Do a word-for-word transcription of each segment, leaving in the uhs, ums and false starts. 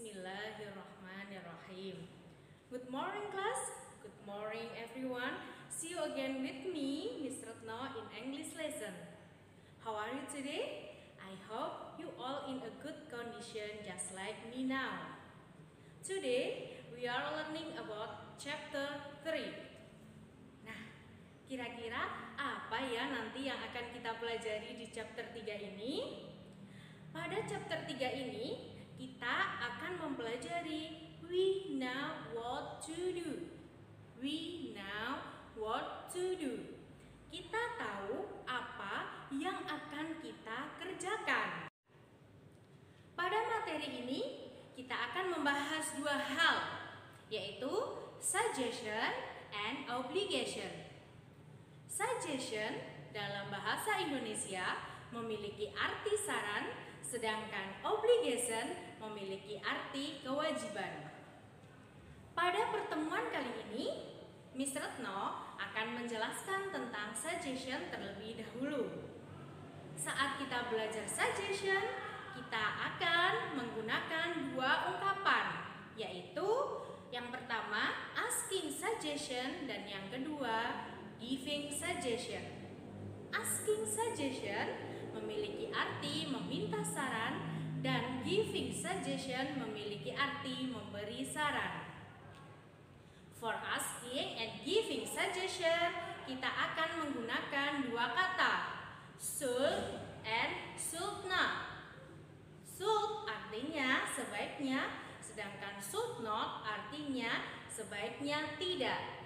Bismillahirrahmanirrahim. Good morning class. Good morning everyone. See you again with me, Miss Retno, in English lesson. How are you today? I hope you all in a good condition just like me now. Today we are learning about chapter three. Nah, kira-kira apa ya nanti yang akan kita pelajari di chapter tiga ini? Pada chapter tiga ini kita akan mempelajari we know what to do. We know what to do. Kita tahu apa yang akan kita kerjakan. Pada materi ini kita akan membahas dua hal, yaitu suggestion and obligation. Suggestion dalam bahasa Indonesia memiliki arti saran, sedangkan obligation memiliki arti kewajiban. Pada pertemuan kali ini, Miss Retno akan menjelaskan tentang suggestion terlebih dahulu. Saat kita belajar suggestion, kita akan menggunakan dua ungkapan, yaitu yang pertama asking suggestion dan yang kedua giving suggestion. Asking suggestion memiliki arti meminta saran dan giving suggestion memiliki arti memberi saran. For asking and giving suggestion, kita akan menggunakan dua kata, should and should not. Should artinya sebaiknya, sedangkan should not artinya sebaiknya tidak.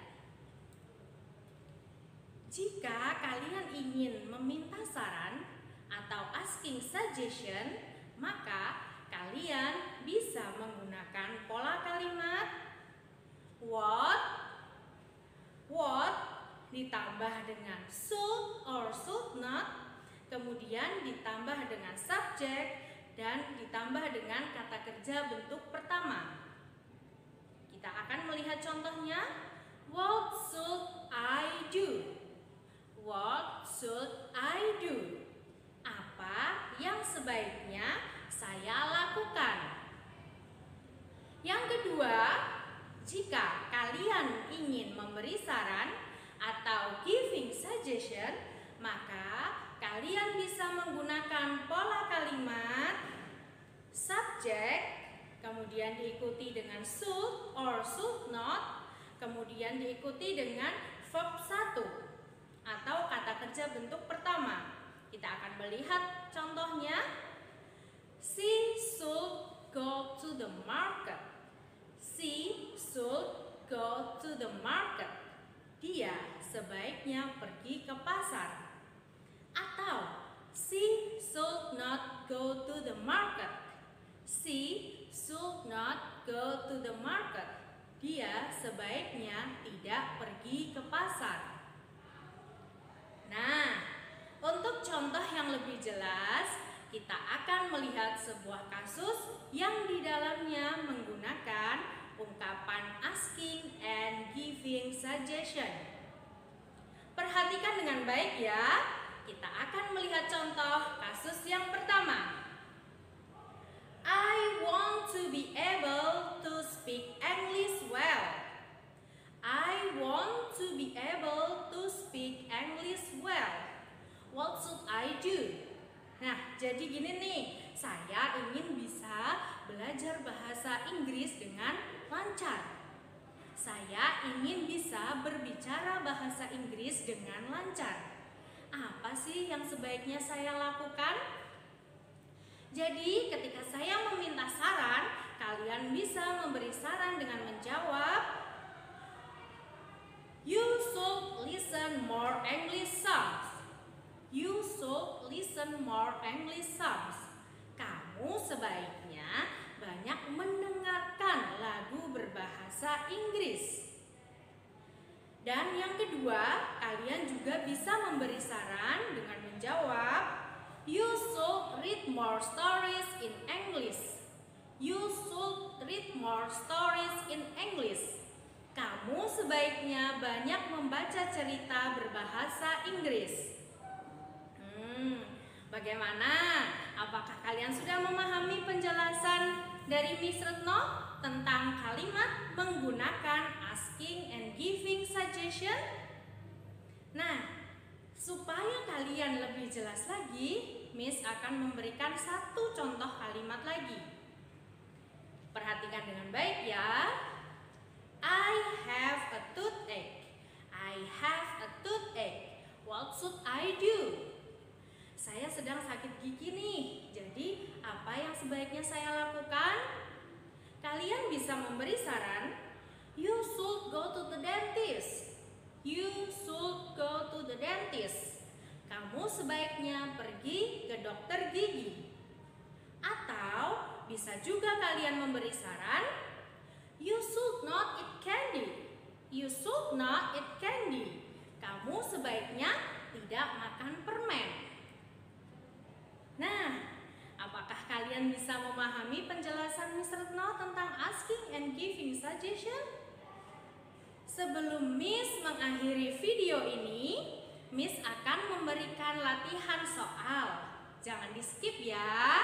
Jika kalian ingin meminta saran atau asking suggestion, maka kalian bisa menggunakan pola kalimat what, what ditambah dengan should or should not, kemudian ditambah dengan subjek dan ditambah dengan kata kerja bentuk pertama. Kita akan melihat contohnya. What should I do? What should I do? Apa yang sebaiknya saya lakukan? Yang kedua, jika kalian ingin memberi saran atau giving suggestion, maka kalian bisa menggunakan pola kalimat subjek, kemudian diikuti dengan should or should not, kemudian diikuti dengan verb satu atau kata kerja bentuk pertama. Kita akan melihat contohnya. She should go to the market. She should go to the market. Dia sebaiknya pergi ke pasar. Atau she should not go to the market. She should not go to the market. Dia sebaiknya tidak pergi ke pasar. Nah, untuk contoh yang lebih jelas, kita akan melihat sebuah kasus yang di dalamnya menggunakan ungkapan asking and giving suggestion. Perhatikan dengan baik ya. Kita akan melihat contoh kasus yang pertama. I want to be able to speak English well. I want to be able to speak English well. What should I do? Nah, jadi gini nih, saya ingin bisa belajar bahasa Inggris dengan lancar. Saya ingin bisa berbicara bahasa Inggris dengan lancar. Apa sih yang sebaiknya saya lakukan? Jadi, ketika saya meminta saran, kalian bisa memberi saran dengan menjawab, you should listen more English songs. You should listen more English songs. Kamu sebaiknya banyak mendengarkan lagu berbahasa Inggris. Dan yang kedua, kalian juga bisa memberi saran dengan menjawab, you should read more stories in English. You should read more stories in English. Kamu sebaiknya banyak membaca cerita berbahasa Inggris. Hmm, bagaimana? Apakah kalian sudah memahami penjelasan dari Miss Retno tentang kalimat menggunakan asking and giving suggestion? Nah, supaya kalian lebih jelas lagi, Miss akan memberikan satu contoh kalimat lagi. Perhatikan dengan baik ya. I have a toothache. I have a toothache. What should I do? Saya sedang sakit gigi nih, jadi apa yang sebaiknya saya lakukan? Kalian bisa memberi saran. You should go to the dentist. You should go to the dentist. Kamu sebaiknya pergi ke dokter gigi. Atau bisa juga kalian memberi saran. You should not eat candy. You should not eat candy. Kamu sebaiknya tidak makan permen. Nah, apakah kalian bisa memahami penjelasan Miss Retno tentang asking and giving suggestion? Sebelum Miss mengakhiri video ini, Miss akan memberikan latihan soal. Jangan di skip ya.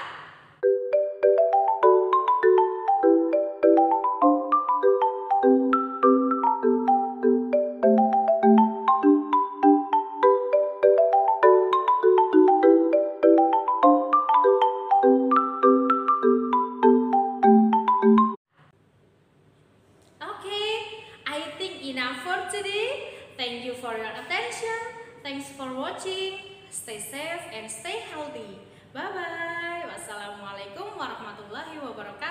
Enough for today. Thank you for your attention. Thanks for watching. Stay safe and stay healthy. Bye bye. Wassalamualaikum warahmatullahi wabarakatuh.